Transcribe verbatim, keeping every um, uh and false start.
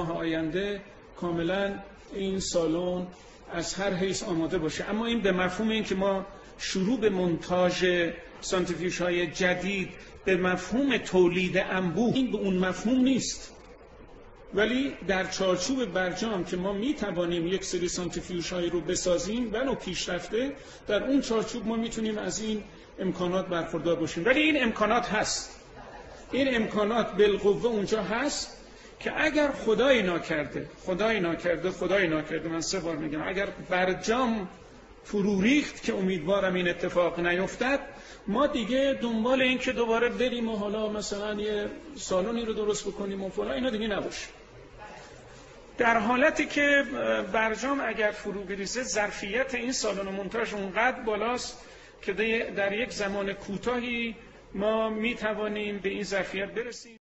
ماه آینده کاملا این سالن از هر حیث آماده باشه. اما این به مفهوم این که ما شروع به مونتاژ سانتریفیوژهای جدید به مفهوم تولید انبوه، این به اون مفهوم نیست. ولی در چارچوب برجام که ما می توانیم یک سری سانتریفیوژهای رو بسازیم ولو پیشرفته، در اون چارچوب ما میتونیم از این امکانات برخوردار باشیم. ولی این امکانات هست، این امکانات بالقوه اونجا هست که اگر خدای ناکرده خدای ناکرده خدای ناکرده من سه بار میگم، اگر برجام فرو ریخت که امیدوارم این اتفاق نیفتد، ما دیگه دنبال این که دوباره بریم و حالا مثلا یه سالونی رو درست بکنیم و فلان، اینا دیگه نباشه. در حالتی که برجام اگر فرو بریزه، ظرفیت این سالن مونتاژ اونقدر بالاست که در یک زمان کوتاهی ما میتوانیم به این ظرفیت برسیم.